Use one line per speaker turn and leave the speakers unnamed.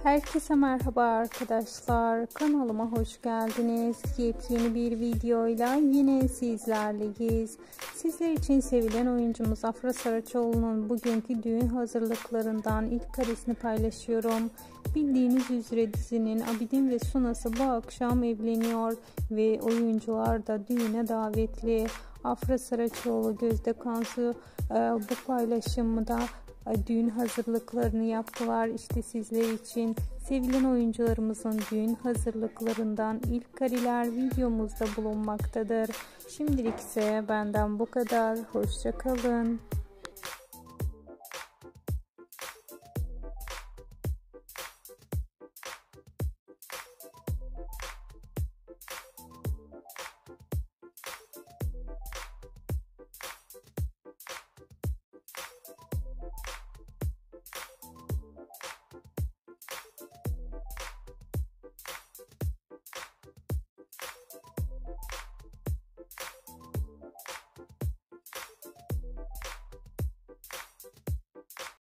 Herkese merhaba arkadaşlar, kanalıma hoş geldiniz. Yepyeni bir videoyla yine sizlerleyiz. Sizler için sevilen oyuncumuz Afra Saraçoğlu'nun bugünkü düğün hazırlıklarından ilk karesini paylaşıyorum. Bildiğiniz üzere dizinin Abidin ve Suna'sı bu akşam evleniyor ve oyuncular da düğüne davetli. Afra Saraçoğlu, Gözde Kansu bu paylaşımda düğün hazırlıklarını yaptılar. İşte sizler için sevilen oyuncularımızın düğün hazırlıklarından ilk kareler videomuzda bulunmaktadır. Şimdilik ise benden bu kadar. Hoşça kalın.